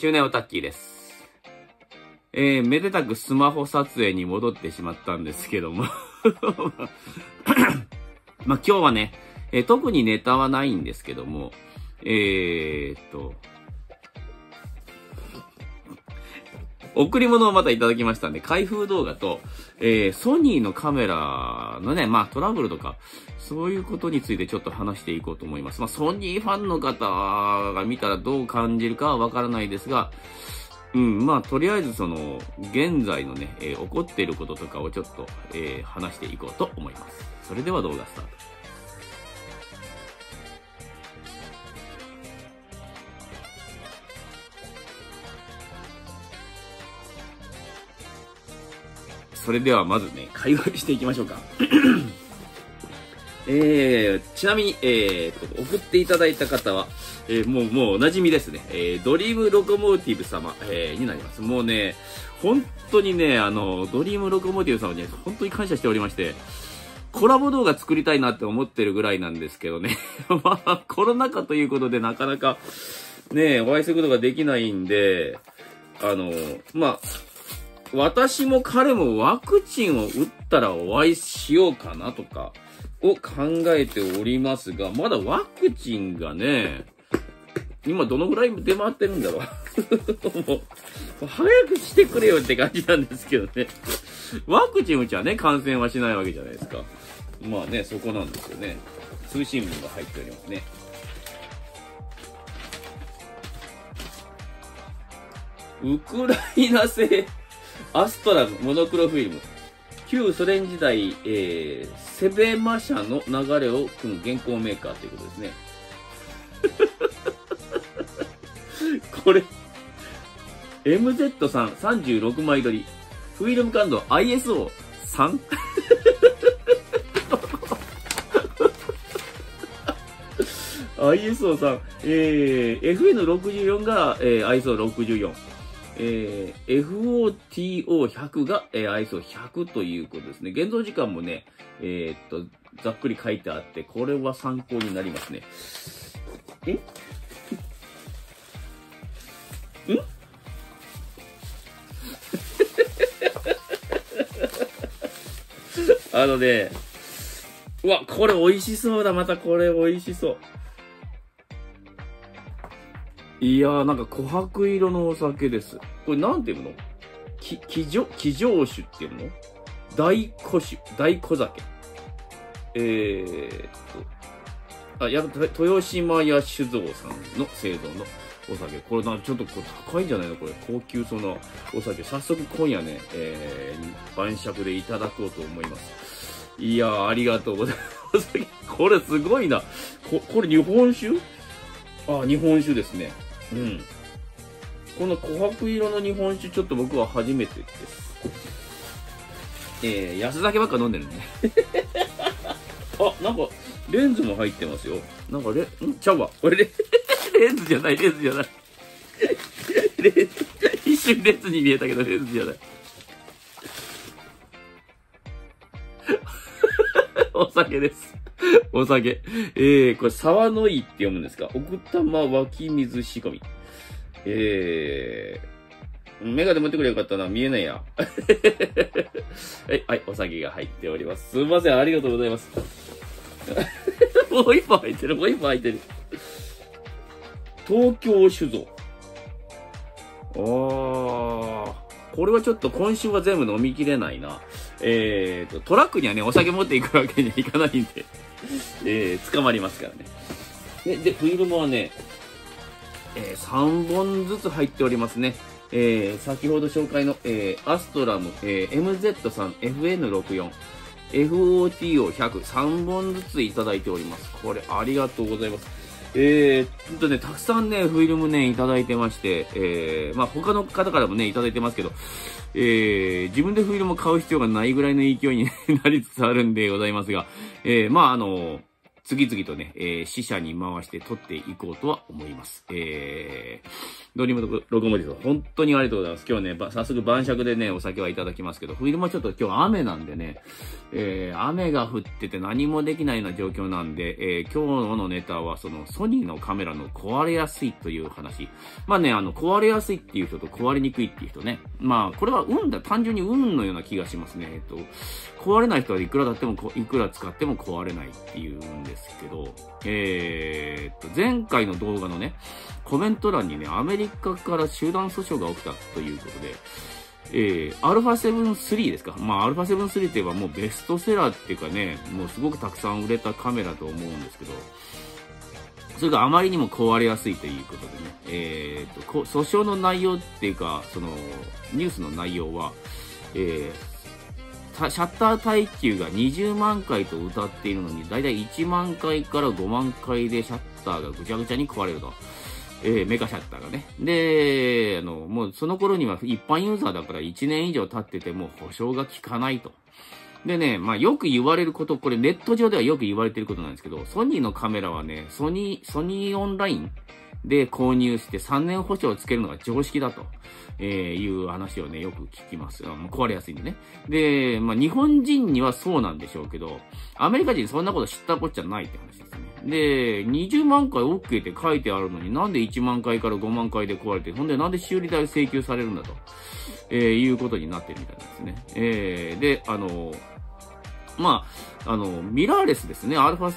中年オタッキーです。めでたくスマホ撮影に戻ってしまったんですけども。まあ今日はね、特にネタはないんですけども、贈り物をまたいただきましたんで、開封動画と、ソニーのカメラのね、まあトラブルとか、そういうことについてちょっと話していこうと思います。まあソニーファンの方が見たらどう感じるかはわからないですが、まあとりあえずその、現在のね、起こっていることとかをちょっと、話していこうと思います。それでは動画スタート。それではまずね、会話していきましょうか。ちなみに、送っていただいた方は、もうお馴染みですね。ドリームロコモーティブ様、になります。もうね、本当にね、ドリームロコモーティブ様に、本当に感謝しておりまして、コラボ動画作りたいなって思ってるぐらいなんですけどね。まあ、コロナ禍ということでなかなか、ね、お会いすることができないんで、まあ、私も彼もワクチンを打ったらお会いしようかなとかを考えておりますが、まだワクチンがね、今どのぐらい出回ってるんだろう。もう、早くしてくれよって感じなんですけどね。ワクチン打ちはね、感染はしないわけじゃないですか。まあね、そこなんですよね。通信文が入っておりますね。ウクライナ製アストラムモノクロフィルム。旧ソ連時代、セベマ社の流れを組む現行メーカーということですね。これ、MZ さん36枚撮り。フィルム感度 ISO3? ISO3、FN64 が、ISO64。FOTO100 が、ISO100 ということですね。現像時間もね、ざっくり書いてあって、これは参考になりますね。うわ、これ美味しそうだ。またこれ美味しそう。いやー、なんか琥珀色のお酒です。これなんていうの？騎乗酒っていうの？大古酒、大古酒。豊島屋酒造さんの製造のお酒。これちょっと高いんじゃないのこれ。高級そうなお酒。早速今夜ね、晩酌でいただこうと思います。いやー、ありがとうございます。これすごいな。これ日本酒？あ、日本酒ですね。この琥珀色の日本酒、ちょっと僕は初めてです。安酒ばっか飲んでるね。あ、なんか、レンズも入ってますよ。なんかちゃうわ。これレンズじゃない。一瞬レンズに見えたけど、レンズじゃない。お酒です。お酒。これ、沢の井って読むんですか？奥多摩湧き水仕込み。メガネ持ってくれよかったな。見えないや。はい、お酒が入っております。すいません、ありがとうございます。もう一本入ってる。東京酒造。これはちょっと今週は全部飲みきれないな。トラックにはね、お酒持っていくわけにはいかないんで、捕まりますからね。で、フィルムはね、3本ずつ入っておりますね。先ほど紹介の、アストラム、MZ3、FN64、FOTO100、3本ずついただいております。これ、ありがとうございます。たくさんね、フィルムね、いただいてまして、まあ、他の方からもね、いただいてますけど、自分でフィルムを買う必要がないぐらいの勢いになりつつあるんでございますが、まあ、 次々とね、死者に回して撮っていこうとは思います。ドリームロコモティブさん、本当にありがとうございます。今日ね、早速晩酌でね、お酒はいただきますけど、冬もちょっと今日雨なんでね、雨が降ってて何もできないような状況なんで、今日のネタはそのソニーのカメラの壊れやすいという話。まあね、壊れやすいっていう人と壊れにくいっていう人ね。まあ、これは単純に運のような気がしますね。壊れない人はいくらだっても、いくら使っても壊れないっていうんですけど、前回の動画のね、コメント欄にね、アメリカから集団訴訟が起きたということで、アルファ7 III ですか。まあ、アルファ7 III といえばもうベストセラーっていうかね、もうすごくたくさん売れたカメラと思うんですけど、それがあまりにも壊れやすいということでね、訴訟の内容っていうか、その、ニュースの内容は、シャッター耐久が20万回と歌っているのに、だいたい1万回から5万回でシャッターがぐちゃぐちゃに壊れると。メカシャッターがね。で、もうその頃には一般ユーザーだから1年以上経ってても保証が効かないと。でね、まあよく言われること、これネット上ではよく言われてることなんですけど、ソニーのカメラはね、ソニーオンラインで購入して3年保証をつけるのが常識だと。いう話をね、よく聞きます。壊れやすいんでね。で、まあ、日本人にはそうなんでしょうけど、アメリカ人そんなこと知ったこっちゃないって話ですね。で、20万回 OK って書いてあるのになんで1万回から5万回で壊れて、ほんでなんで修理代請求されるんだと、いうことになってるみたいなんですね。で、まあ、ミラーレスですね。α7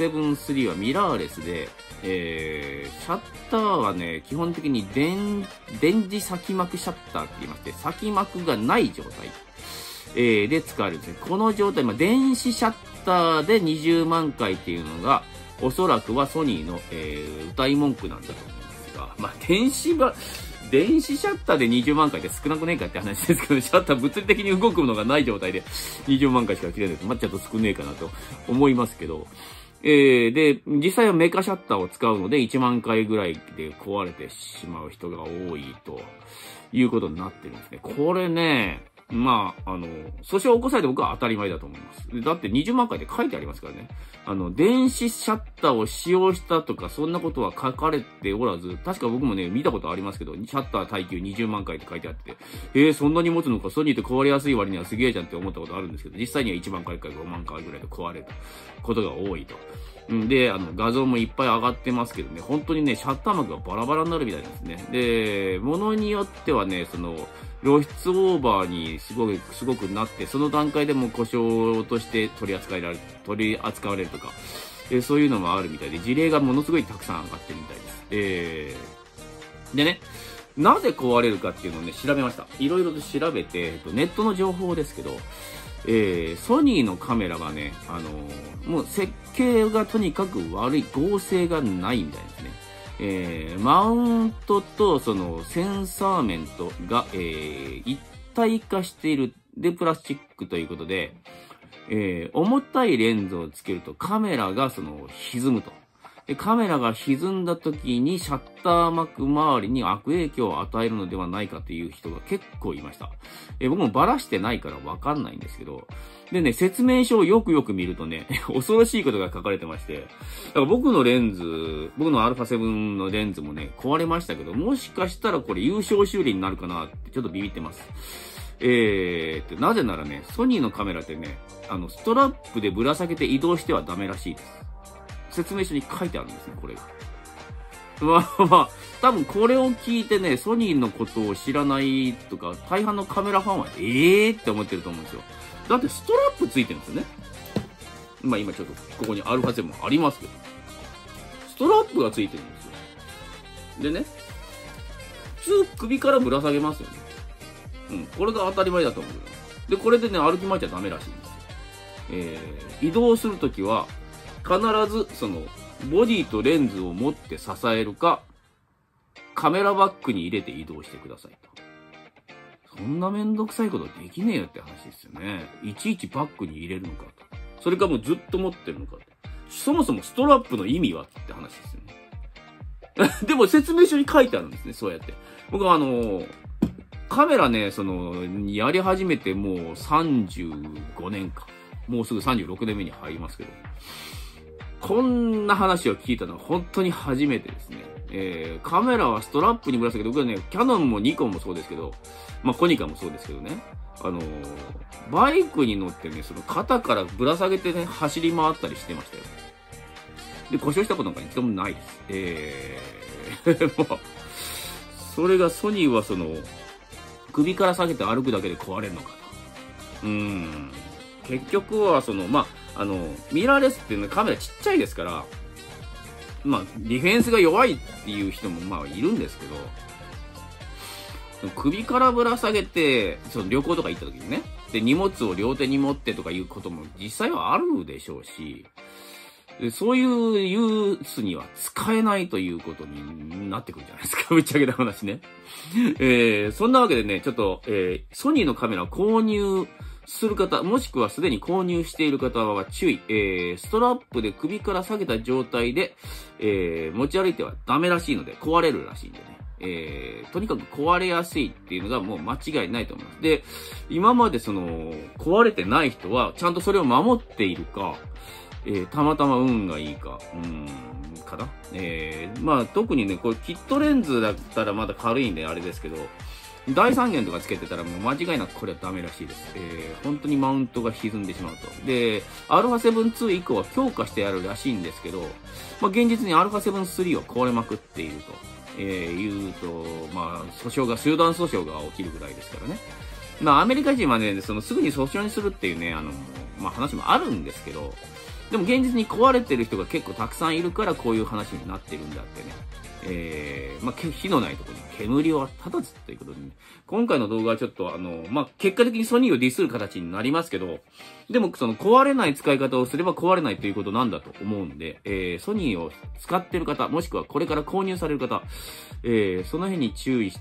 III はミラーレスで、シャッターはね、基本的に電磁先膜シャッターって言いまして、先膜がない状態、で使われるんですね。この状態、まあ、電子シャッターで20万回っていうのが、おそらくはソニーの、歌い文句なんだと思いますが、まあ、電子シャッターで20万回って少なくねえかって話ですけど、シャッター物理的に動くのがない状態で20万回しか切れないと、まあ、ちょっと少ねえかなと思いますけど、で、実際はメカシャッターを使うので1万回ぐらいで壊れてしまう人が多いということになってるんですね。これね、まあ、訴訟を起こされて僕は当たり前だと思います。だって20万回で書いてありますからね。電子シャッターを使用したとか、そんなことは書かれておらず、確か僕もね、見たことありますけど、シャッター耐久20万回って書いてあって、そんなに持つのか、ソニーって壊れやすい割にはすげえじゃんって思ったことあるんですけど、実際には1万回から5万回ぐらいで壊れることが多いと。で、画像もいっぱい上がってますけどね、本当にね、シャッター膜がバラバラになるみたいですね。で、ものによってはね、露出オーバーにすごくなって、その段階でも故障として取り扱われるとか、そういうのもあるみたいで、事例がものすごいたくさん上がってるみたいです。でね、なぜ壊れるかっていうのをね、調べました。いろいろと調べて、ネットの情報ですけど、ソニーのカメラがね、もう設計がとにかく悪い、合成がないみたいですね。マウントとそのセンサー面とが、一体化しているでプラスチックということで、重たいレンズをつけるとカメラが歪むと。で、カメラが歪んだ時にシャッター膜周りに悪影響を与えるのではないかという人が結構いました。僕もバラしてないからわかんないんですけど、でね、説明書をよく見るとね、恐ろしいことが書かれてまして、だから僕のα7 のレンズもね、壊れましたけど、もしかしたらこれ優勝修理になるかなってちょっとビビってます。なぜならね、ソニーのカメラってね、ストラップでぶら下げて移動してはダメらしいです。説明書に書いてあるんですね、これが。まあ、多分これを聞いてね、ソニーのことを知らないとか、大半のカメラファンは、って思ってると思うんですよ。だってストラップついてるんですよね。まあ今ちょっとここにα7もありますけど。ストラップがついてるんですよ。でね、普通首からぶら下げますよね。これが当たり前だと思うよ。で、これでね、歩き回っちゃダメらしいんです。移動するときは、必ず、ボディとレンズを持って支えるか、カメラバッグに入れて移動してくださいと。そんなめんどくさいことできねえよって話ですよね。いちいちバッグに入れるのかと。それかもうずっと持ってるのかと。そもそもストラップの意味はって話ですよね。でも説明書に書いてあるんですね、そうやって。僕はカメラね、やり始めてもう35年か。もうすぐ36年目に入りますけど。 こんな話を聞いたのは本当に初めてですね。カメラはストラップにぶら下げて、僕はね、キャノンもニコンもそうですけど、まあ、コニカもそうですけどね、バイクに乗ってね、その肩からぶら下げてね、走り回ったりしてましたよ。で、故障したことなんか一度もないです。もう、それがソニーはその、首から下げて歩くだけで壊れるのかと。結局はその、まあ、ミラーレスっていうのはカメラちっちゃいですから、まあ、ディフェンスが弱いっていう人もまあいるんですけど、首からぶら下げて、その旅行とか行った時にね、で、荷物を両手に持ってとかいうことも実際はあるでしょうし、そういうユースには使えないということになってくるじゃないですか。ぶっちゃけた話ね。そんなわけでね、ちょっと、ソニーのカメラを購入する方、もしくはすでに購入している方は注意。ストラップで首から下げた状態で、持ち歩いてはダメらしいので、壊れるらしいんでね。とにかく壊れやすいっていうのがもう間違いないと思います。で、今までその、壊れてない人は、ちゃんとそれを守っているか、たまたま運がいいか、かな。まあ特にね、これキットレンズだったらまだ軽いんであれですけど、大三元とかつけてたらもう間違いなくこれはダメらしいです。本当にマウントが歪んでしまうと。で、α7-2 以降は強化してやるらしいんですけど、まあ現実に α7-3 は壊れまくっていると、いうと、まあ集団訴訟が起きるぐらいですからね。まあアメリカ人はね、すぐに訴訟にするっていうね、まあ話もあるんですけど、でも現実に壊れてる人が結構たくさんいるからこういう話になってるんだってね。まあ、火のないところに煙は立たずということでね。今回の動画はちょっとまあ、結果的にソニーをディスる形になりますけど、でもその壊れない使い方をすれば壊れないということなんだと思うんで、ソニーを使ってる方、もしくはこれから購入される方、その辺に注意して、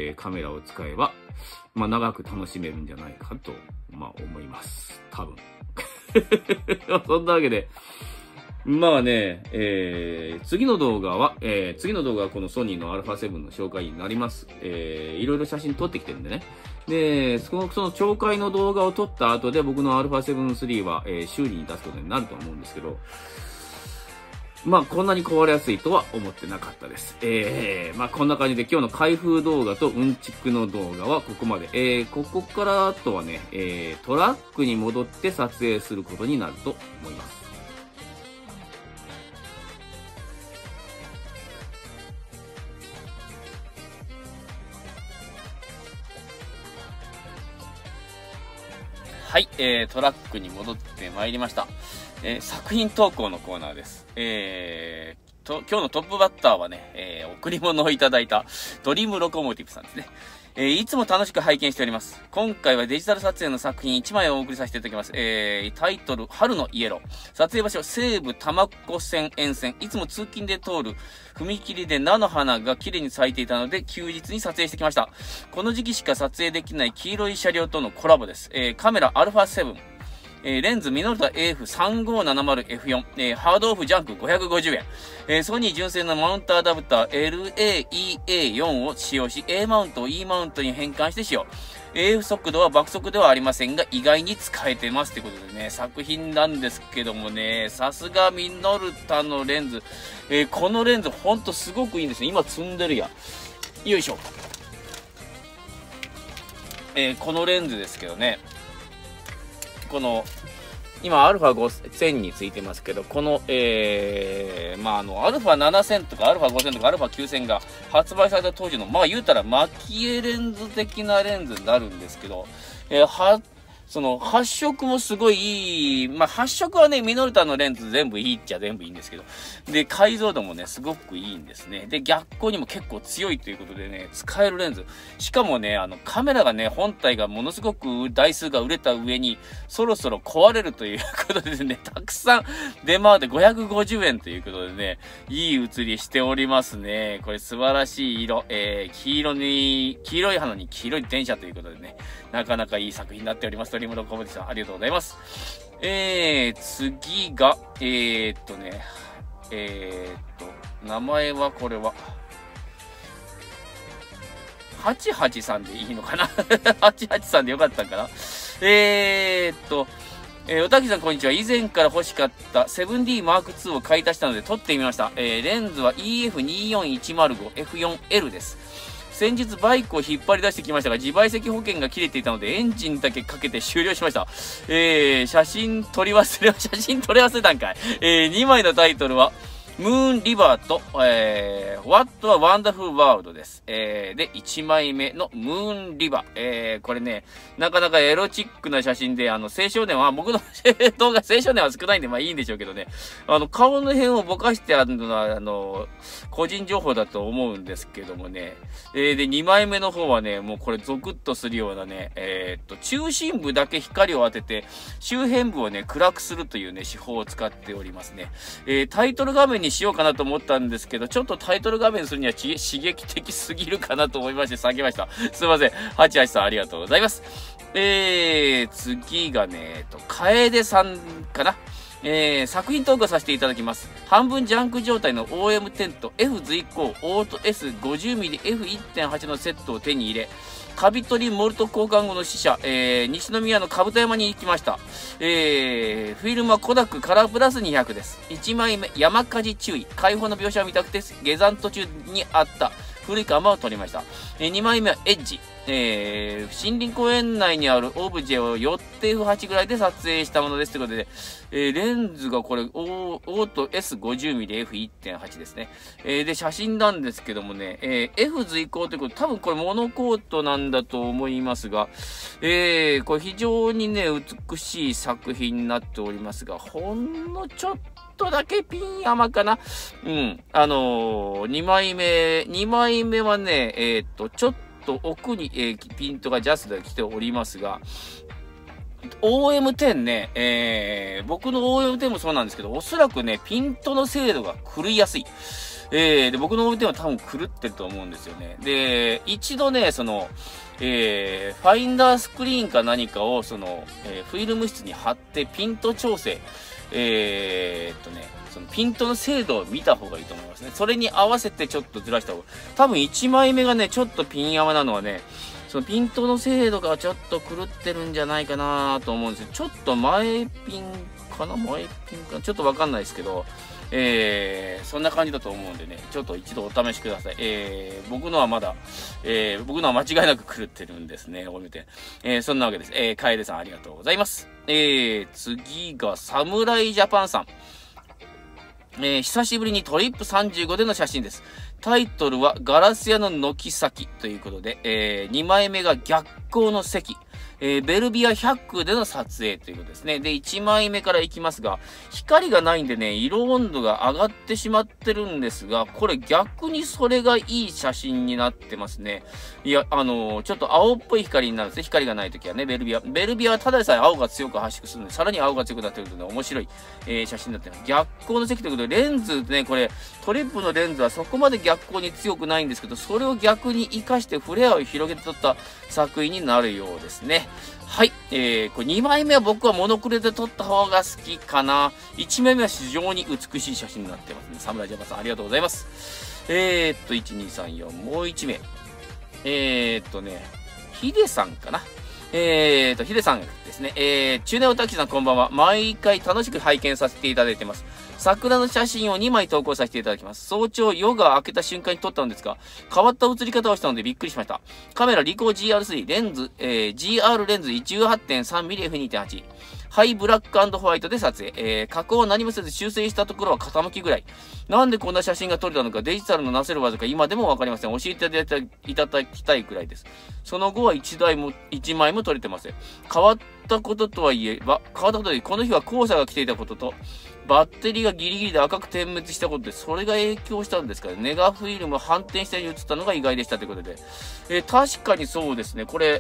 カメラを使えば、まあ、長く楽しめるんじゃないかと、まあ、思います。多分。そんなわけで、まあね、次の動画はこのソニーの α7 の紹介になります。いろいろ写真撮ってきてるんでね。で、その紹介の動画を撮った後で僕の α7-3 は、修理に出すことになると思うんですけど、まあこんなに壊れやすいとは思ってなかったです。まあこんな感じで今日の開封動画とうんちくの動画はここまで。ここからあとはね、トラックに戻って撮影することになると思います。はい、トラックに戻ってまいりました。作品投稿のコーナーです。今日のトップバッターはね、贈り物をいただいたドリームロコモーティブさんですね。いつも楽しく拝見しております。今回はデジタル撮影の作品1枚をお送りさせていただきます。タイトル、春のイエロー。撮影場所、西武多摩湖線沿線。いつも通勤で通る踏切で菜の花が綺麗に咲いていたので、休日に撮影してきました。この時期しか撮影できない黄色い車両とのコラボです。カメラ α7。レンズミノルタ AF3570F4、ハードオフジャンク550円、ソニー純正のマウントアダプター LAEA4 を使用し、A マウントを E マウントに変換して使用。AF 速度は爆速ではありませんが、意外に使えてますということでね、作品なんですけどもね、さすがミノルタのレンズ、このレンズほんとすごくいいんですね。今積んでるや。よいしょ。このレンズですけどね、この今 α5000 についてますけど、このまあα7000 とか α5000 とか α9000 が発売された当時の、まあ言うたらマキエレンズ的なレンズになるんですけど、その発色もすごいいい。まあ発色はね、ミノルタのレンズ全部いいっちゃ全部いいんですけど。で、解像度もね、すごくいいんですね。で、逆光にも結構強いということでね、使えるレンズ。しかもね、カメラがね、本体がものすごく台数が売れた上に、そろそろ壊れるということでね、たくさん出回って550円ということでね、いい写りしておりますね。これ素晴らしい色。黄色い花に黄色い電車ということでね、なかなかいい作品になっております。ドリームロコモティブさん、ありがとうございます。次が、名前はこれは、88さんでいいのかな88さんでよかったんかなおたきさんこんにちは。以前から欲しかった 7D M2 を買い足したので撮ってみました。レンズは EF24105F4L です。先日バイクを引っ張り出してきましたが、自賠責保険が切れていたのでエンジンだけかけて終了しました。写真撮り忘れたんかい。2枚のタイトルは、ムーンリバーと、What a Wonderful World です。で、1枚目のムーンリバー。これね、なかなかエロチックな写真で、青少年は、僕の動画、青少年は少ないんで、まあいいんでしょうけどね、顔の辺をぼかしてあるのは、個人情報だと思うんですけどもね。で、2枚目の方はね、もうこれゾクッとするようなね、中心部だけ光を当てて、周辺部をね、暗くするというね、手法を使っておりますね。タイトル画面にしようかなと思ったんですけど、ちょっとタイトル画面にするには刺激的すぎるかなと思いまして下げました。すいません。88さんありがとうございます。次がね、楓さんかな。作品投稿させていただきます。半分ジャンク状態の OM10 と F 随行オート S50mmF1.8 のセットを手に入れ、カビ取りモルト交換後の支社、西宮の兜山に行きました。フィルムはコダックカラープラス200です。1枚目、山火事注意。開放の描写を見たくて下山途中にあった古い窯を撮りました。2枚目はエッジ。森林公園内にあるオブジェを寄って F8 ぐらいで撮影したものです。ということで、レンズがこれ、オート S50mmF1.8 ですね。で、写真なんですけどもね、F 随行ということで、多分これモノコートなんだと思いますが、これ非常にね、美しい作品になっておりますが、ほんのちょっとだけピン山かな。うん。2枚目はね、ちょっと奥に、ピントがジャストで来ておりますが、OM10 ね、僕の OM10 もそうなんですけど、おそらくね、ピントの精度が狂いやすい。で、僕の OM10 は多分狂ってると思うんですよね。で、一度ね、ファインダースクリーンか何かを、フィルム室に貼ってピント調整、そのピントの精度を見た方がいいと思いますね。それに合わせてちょっとずらした方が、多分1枚目がね、ちょっとピン山なのはね、そのピントの精度がちょっと狂ってるんじゃないかなと思うんですよ。ちょっと前ピンかなちょっとわかんないですけど、そんな感じだと思うんでね、ちょっと一度お試しください。僕のはまだ、僕のは間違いなく狂ってるんですね、お見て。そんなわけです。楓さんありがとうございます。次が、サムライジャパンさん。久しぶりにトリップ35での写真です。タイトルはガラス屋の軒先ということで、2枚目が逆光の席。ベルビア100区での撮影ということですね。で、1枚目からいきますが、光がないんでね、色温度が上がってしまってるんですが、これ逆にそれがいい写真になってますね。いや、ちょっと青っぽい光になるんですね。光がないときはね、ベルビアはただでさえ青が強く発色するので、さらに青が強くなってるとね、面白い、写真になってます。逆光の席ということで、レンズね、これ、トリップのレンズはそこまで逆光に強くないんですけど、それを逆に活かしてフレアを広げて撮った作品になるようですね。はい。これ2枚目は僕はモノクロで撮った方が好きかな。1枚目は非常に美しい写真になってますね。サムライジャパンさんありがとうございます。1、2、3、4、もう1名。ヒデさんかな。ヒデさんですね。中年おたきさんこんばんは。毎回楽しく拝見させていただいてます。桜の写真を2枚投稿させていただきます。早朝夜が明けた瞬間に撮ったのですが、変わった写り方をしたのでびっくりしました。カメラリコー GR3、レンズ、GR レンズ 18.3mmF2.8。ハイブラック&ホワイトで撮影。加工を何もせず修正したところは傾きぐらい。なんでこんな写真が撮れたのか、デジタルのなせる技か今でもわかりません。教えていただきたいくらいです。その後は1枚も撮れてません。変わったこととはいえば、この日は黄砂が来ていたことと、バッテリーがギリギリで赤く点滅したことで、それが影響したんですかね。ネガフィルム反転したように映ったのが意外でしたということで。確かにそうですね。これ、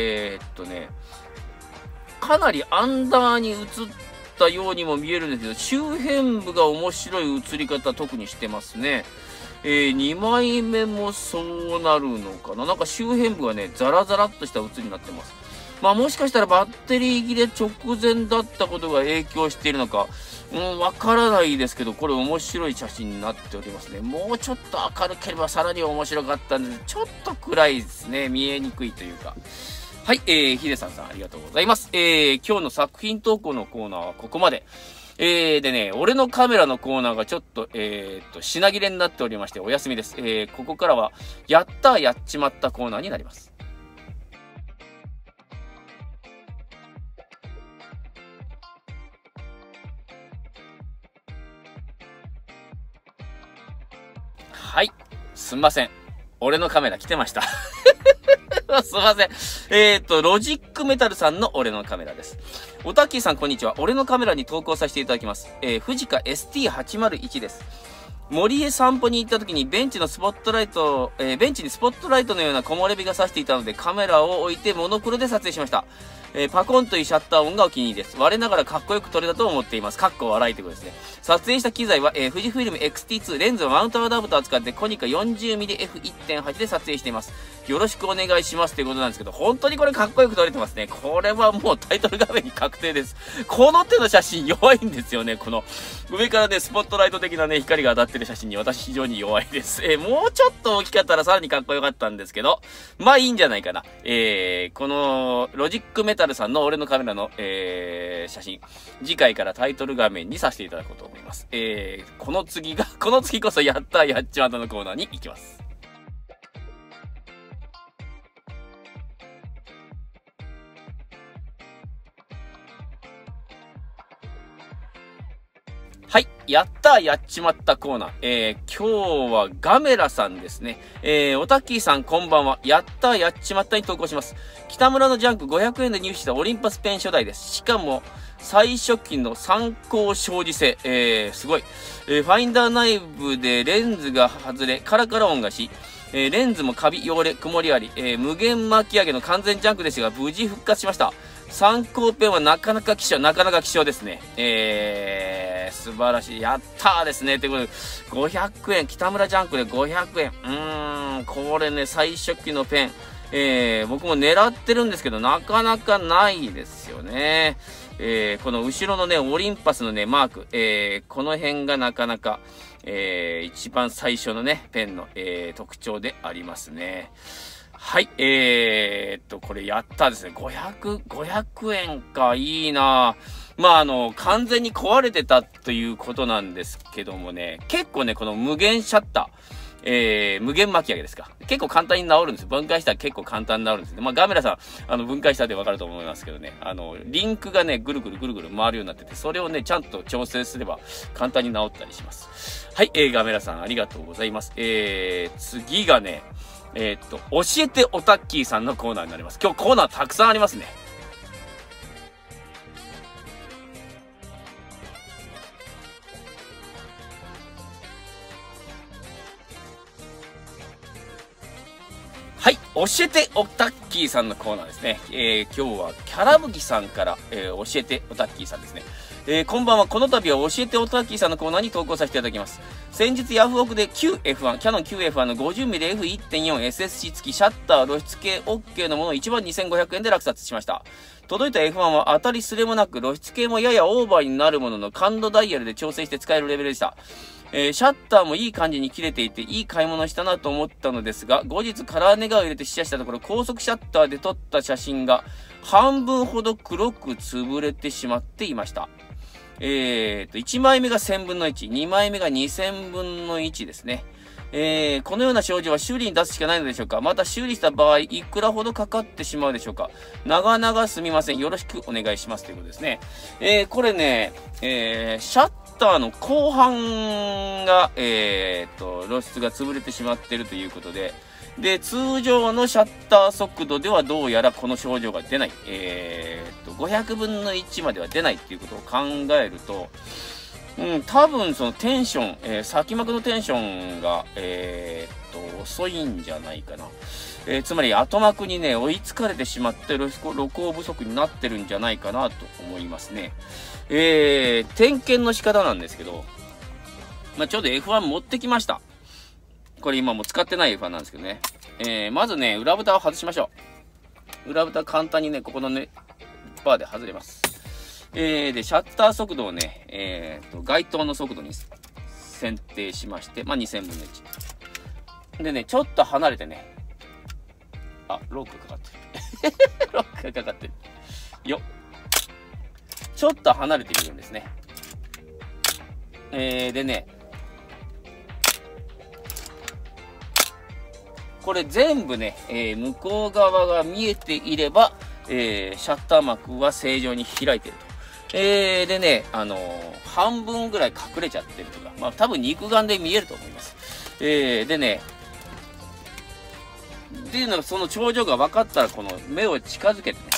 かなりアンダーに映ったようにも見えるんですけど、周辺部が面白い映り方特にしてますね。2枚目もそうなるのかな。なんか周辺部がね、ザラザラっとした映りになってます。まあもしかしたらバッテリー切れ直前だったことが影響しているのか、わからないですけど、これ面白い写真になっておりますね。もうちょっと明るければさらに面白かったんです。ちょっと暗いですね。見えにくいというか。 はい、ヒデさんありがとうございます。今日の作品投稿のコーナーはここまで。でね、俺のカメラのコーナーがちょっと、品切れになっておりましてお休みです。ここからは、やったーやっちまったコーナーになります。はい。すんません。俺のカメラ来てました。すいません。ロジックメタルさんの俺のカメラです。おたっきーさんこんにちは。俺のカメラに投稿させていただきます。富士カ ST801 です。森へ散歩に行った時にベンチにスポットライトのような木漏れ日が差していたのでカメラを置いてモノクロで撮影しました。パコンというシャッター音がお気に入りです。我ながらかっこよく撮れたと思っています。かっこ笑いということですね。撮影した機材は、富士フイルム XT2 レンズをマウントアダプターを使ってコニカ 40mmF1.8 で撮影しています。よろしくお願いしますということなんですけど、本当にこれかっこよく撮れてますね。これはもうタイトル画面に確定です。この手の写真弱いんですよね。この上からね、スポットライト的なね、光が当たってる写真に私非常に弱いです。もうちょっと大きかったらさらにかっこよかったんですけど、まあいいんじゃないかな。このロジックメタルさんの俺のカメラの、写真、次回からタイトル画面にさせていただこうと思います。この次こそやったーやっちまったのコーナーに行きます。はい。やったーやっちまったコーナー。今日はガメラさんですね。おたっきーさんこんばんは。やったーやっちまったに投稿します。北村のジャンク500円で入手したオリンパスペン初代です。しかも、最初期の参考障子性。すごい。ファインダー内部でレンズが外れ、カラカラ音がし、レンズもカビ、汚れ、曇りあり、無限巻き上げの完全ジャンクでしたが、無事復活しました。参考ペンはなかなか希少ですね。素晴らしい。やったーですね。ということで、500円、北村ジャンクで500円。これね、最初期のペン。僕も狙ってるんですけど、なかなかないですよね。この後ろのね、オリンパスのね、マーク。この辺がなかなか、一番最初のね、ペンの、特徴でありますね。はい。これやったですね。500円か。いいなぁ。まあ、完全に壊れてたということなんですけどもね、結構ね、この無限シャッター、無限巻き上げですか。結構簡単に治るんですよ。分解したら結構簡単に治るんですね。まあ、ガメラさん、分解したでわかると思いますけどね、リンクがね、ぐるぐる回るようになってて、それをね、ちゃんと調整すれば簡単に治ったりします。はい、ガメラさんありがとうございます。次がね、教えておたっきーさんのコーナーになります。今日コーナーたくさんありますね。はい、教えておたっきーさんのコーナーですね。今日はキャラブギさんから、教えておたっきーさんですね。こんばんは。この度は教えておたっきーさんのコーナーに投稿させていただきます。先日ヤフオクで QF1、キャノン QF1 の 50mm F1.4 SSC 付きシャッター露出系 OK のものを12,500円で落札しました。届いた F1 は当たりすれもなく露出系もややオーバーになるものの感度ダイヤルで調整して使えるレベルでした。シャッターもいい感じに切れていていい買い物したなと思ったのですが、後日カラーネガを入れて試写したところ高速シャッターで撮った写真が半分ほど黒く潰れてしまっていました。1枚目が1000分の1、2枚目が2000分の1ですね。このような症状は修理に出すしかないのでしょうか。また修理した場合、いくらほどかかってしまうでしょうか。長々すみません。よろしくお願いします。ということですね。これね、シャッターの後半が、露出が潰れてしまっているということで、で、通常のシャッター速度ではどうやらこの症状が出ない。500分の1までは出ないっていうことを考えると、多分そのテンション、先膜のテンションが、遅いんじゃないかな。つまり後膜にね、追いつかれてしまって露光不足になってるんじゃないかなと思いますね。点検の仕方なんですけど、ちょうど F1 持ってきました。これ今もう使ってない F1 なんですけどね。まずね、裏蓋を外しましょう。裏蓋簡単にね、ここのね、バーで外れます。で、シャッター速度をね、該当の速度に選定しまして、2000分の1。でね、ちょっと離れてね、ロックかかってロックがかかってる。よっ。ちょっと離れてみるんですね。でね、これ全部ね、向こう側が見えていれば、シャッター幕は正常に開いてると。でね、半分ぐらい隠れちゃってるとか、まあ多分肉眼で見えると思います。でね、っていうのがその頂上が分かったら、この目を近づけてね、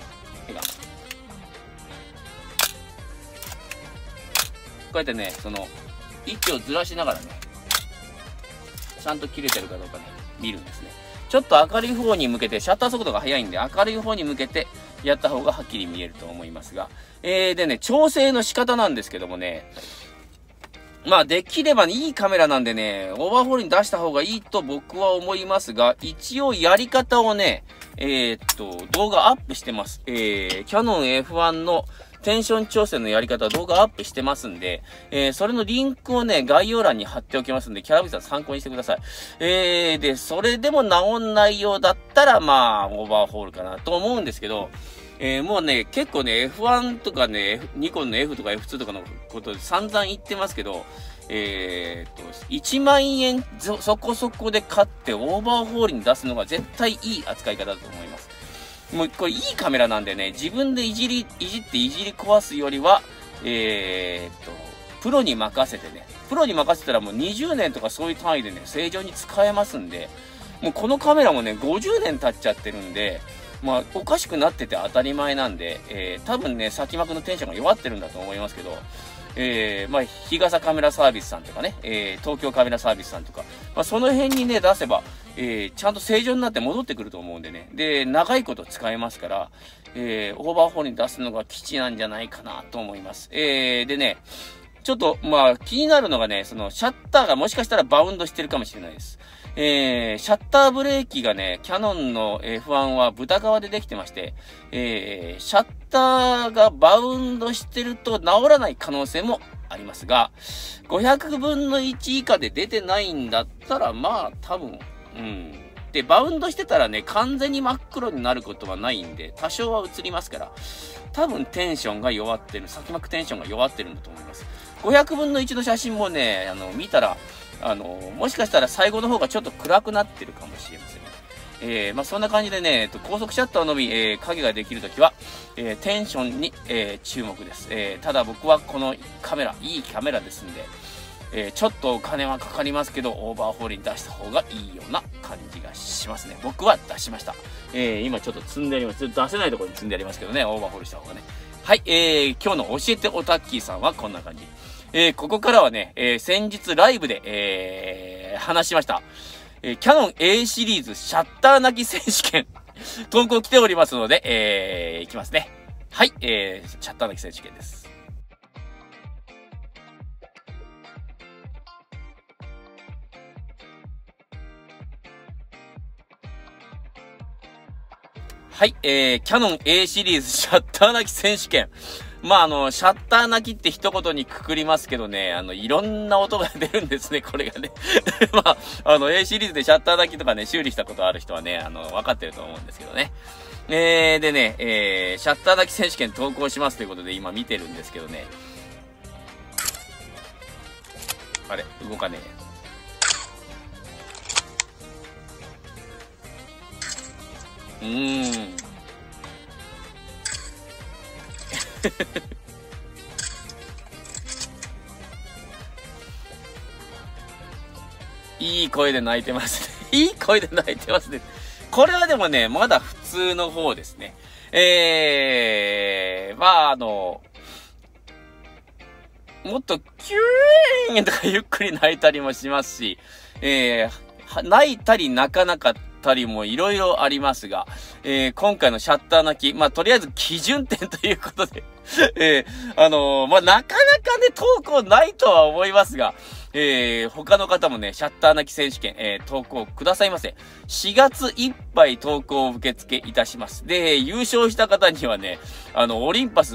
こうやってね、その位置をずらしながらね、ちゃんと切れてるかどうかね、見るんですね。ちょっと明るい方に向けて、シャッター速度が速いんで、明るい方に向けてやった方がはっきり見えると思いますが、でね、調整の仕方なんですけどもね、まあできればいいカメラなんでね、オーバーホールに出した方がいいと僕は思いますが、一応やり方をね、動画アップしてます。キヤノン F1 のテンション調整のやり方動画アップしてますんで、それのリンクをね、概要欄に貼っておきますんで、キャラビさん参考にしてください。で、それでも治んないようだったら、まあ、オーバーホールかなと思うんですけど、もうね、結構ね、F1 とかね、ニコンの F とか F2 とかのことで散々言ってますけど、1万円そこそこで買ってオーバーホールに出すのが絶対いい扱い方だと思います。もうこれいいカメラなんでね、自分でいじっていじり壊すよりは、プロに任せてね、プロに任せたらもう20年とかそういう単位でね、正常に使えますんで、もうこのカメラもね、50年経っちゃってるんで、まあ、おかしくなってて当たり前なんで、多分ね、先幕のテンションが弱ってるんだと思いますけど、まあ、日傘カメラサービスさんとかね、東京カメラサービスさんとか、まあ、その辺にね、出せば、ちゃんと正常になって戻ってくると思うんでね。で、長いこと使えますから、オーバーホールに出すのが基地なんじゃないかなと思います。でね、ちょっと、まあ、気になるのがね、その、シャッターがもしかしたらバウンドしてるかもしれないです。シャッターブレーキがね、キヤノンの F1 は豚革でできてまして、シャッターがバウンドしてると治らない可能性もありますが、500分の1以下で出てないんだったら、まあ、多分、で、バウンドしてたらね、完全に真っ黒になることはないんで、多少は映りますから、多分テンションが弱ってる、先幕テンションが弱ってるんだと思います。500分の1の写真もね、見たら、もしかしたら最後の方がちょっと暗くなってるかもしれませんね。まあ、そんな感じでね、高速シャッターのみ、影ができるときは、テンションに、注目です。ただ僕はこのカメラ、いいカメラですんで、ちょっとお金はかかりますけど、オーバーホールに出した方がいいような感じがしますね。僕は出しました。今ちょっと積んであります。出せないところに積んでありますけどね、オーバーホールした方がね。はい、今日の教えておたっきーさんはこんな感じ。ここからはね、先日ライブで、話しました。キヤノン A シリーズシャッター泣き選手権、投稿来ておりますので、いきますね。はい、シャッター泣き選手権です。はい、キヤノン A シリーズシャッター泣き選手権。まあ、シャッター泣きって一言にくくりますけどね、いろんな音が出るんですね、これがね。まあ、A シリーズでシャッター泣きとかね、修理したことある人はね、分かってると思うんですけどね。でね、シャッター泣き選手権投稿しますということで今見てるんですけどね。あれ動かねえ。いい声で泣いてますね。いい声で泣いてますね。これはでもね、まだ普通の方ですね。まあもっとキューンとかゆっくり泣いたりもしますし、泣いたり泣かなかったりもいろいろありますが、今回のシャッター泣き、まあ、とりあえず基準点ということで、まあ、なかなかね、投稿ないとは思いますが、 他の方もね、シャッター泣き選手権、投稿くださいませ。4月いっぱい投稿を受付いたします。で、優勝した方にはね、オリンパス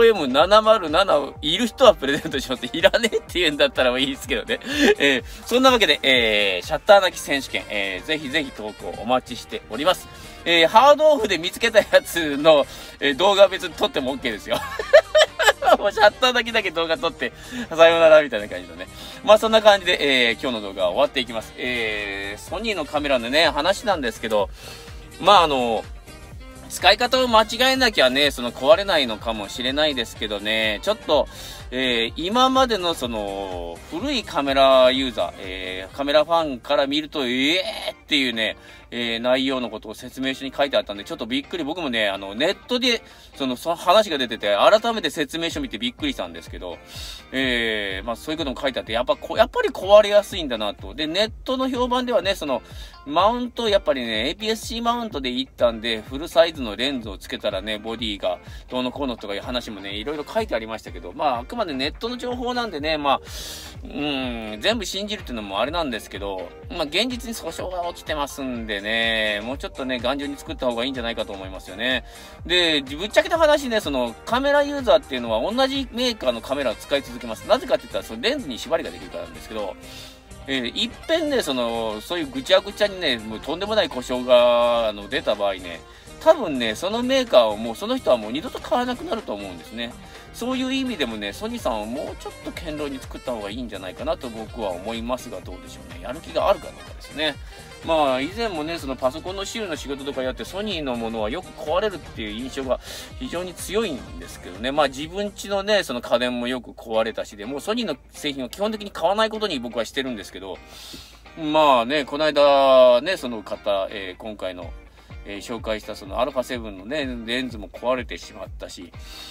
OM707 いる人はプレゼントします。いらねえって言うんだったらいいですけどね。そんなわけで、シャッター泣き選手権、ぜひぜひ投稿お待ちしております。ハードオフで見つけたやつの、動画は別に撮っても OK ですよ。もうシャッターだけ動画撮って、さようならみたいな感じのね。まあそんな感じで、今日の動画は終わっていきます。ソニーのカメラのね、話なんですけど、まあ使い方を間違えなきゃね、壊れないのかもしれないですけどね、ちょっと、今までの古いカメラユーザー、カメラファンから見ると、っていうね、内容のことを説明書に書いてあったんで、ちょっとびっくり。僕もね、ネットで、その話が出てて、改めて説明書見てびっくりしたんですけど、まあそういうことも書いてあって、やっぱり壊れやすいんだなと。で、ネットの評判ではね、マウント、やっぱりね、APS-C マウントでいったんで、フルサイズのレンズをつけたらね、ボディがどうのこうのとかいう話もね、いろいろ書いてありましたけど、まあ、あくまでネットの情報なんでね、まあ、全部信じるっていうのもあれなんですけど、まあ、現実に訴訟が起きてますんでね、もうちょっとね、頑丈に作った方がいいんじゃないかと思いますよね。で、ぶっちゃけた話ね、カメラユーザーっていうのは同じメーカーのカメラを使い続けます。なぜかって言ったら、レンズに縛りができるからなんですけど、いっぺんね、そういうぐちゃぐちゃにね、もうとんでもない故障が、出た場合ね、多分ね、そのメーカーをもう、その人はもう二度と買わなくなると思うんですね。そういう意味でもね、ソニーさんはもうちょっと堅牢に作った方がいいんじゃないかなと僕は思いますが、どうでしょうね。やる気があるかどうかですね。まあ、以前もね、パソコンの修理の仕事とかやって、ソニーのものはよく壊れるっていう印象が非常に強いんですけどね。まあ、自分家のね、家電もよく壊れたしで、もうソニーの製品を基本的に買わないことに僕はしてるんですけど、まあね、この間ね、その方、今回の、紹介したα7 のね、レンズも壊れてしまったし、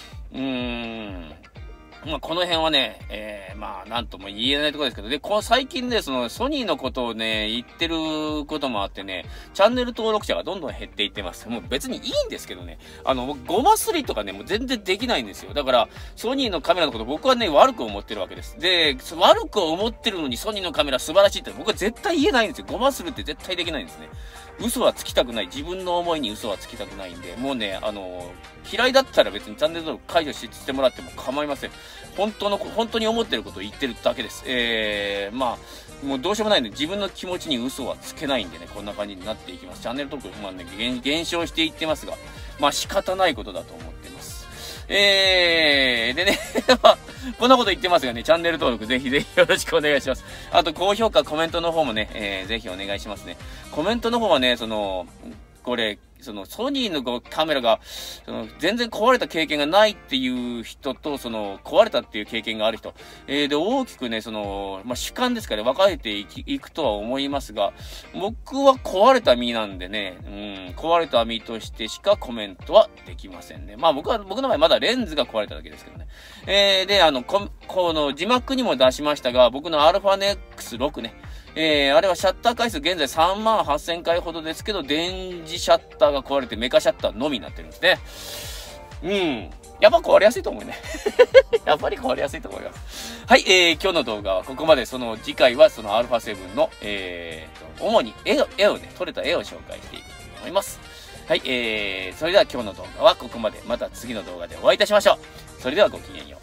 まあ、この辺はね、まあ、なんとも言えないところですけど、で、最近ね、ソニーのことをね、言ってることもあってね、チャンネル登録者がどんどん減っていってます。もう別にいいんですけどね、ゴマすりとかね、もう全然できないんですよ。だから、ソニーのカメラのこと僕はね、悪く思ってるわけです。で、悪く思ってるのにソニーのカメラ素晴らしいって僕は絶対言えないんですよ。ゴマするって絶対できないんですね。嘘はつきたくない。自分の思いに嘘はつきたくないんで、もうね、嫌いだったら別にチャンネル登録解除してもらっても構いません。本当に思ってることを言ってるだけです。まあ、もうどうしようもないんで、自分の気持ちに嘘はつけないんでね、こんな感じになっていきます。チャンネル登録、まあね、減少していってますが、まあ仕方ないことだと思ってます。でね、まあ、こんなこと言ってますがね、チャンネル登録ぜひぜひよろしくお願いします。あと、高評価、コメントの方もね、ぜひお願いしますね。コメントの方はね、これ、ソニーのカメラが、全然壊れた経験がないっていう人と、壊れたっていう経験がある人。で、大きくね、まあ、主観ですから、分かれていくとは思いますが、僕は壊れた身なんでね、壊れた身としてしかコメントはできませんね。まあ、僕の場合まだレンズが壊れただけですけどね。で、この字幕にも出しましたが、僕の α-NEX6 ね、あれはシャッター回数現在38,000回ほどですけど、電磁シャッターが壊れてメカシャッターのみになってるんですね。やっぱ壊れやすいと思うね。やっぱり壊れやすいと思います。はい、今日の動画はここまで。次回はα7 の、主に絵をね、撮れた絵を紹介していくと思います。はい、それでは今日の動画はここまで。また次の動画でお会いいたしましょう。それではごきげんよう。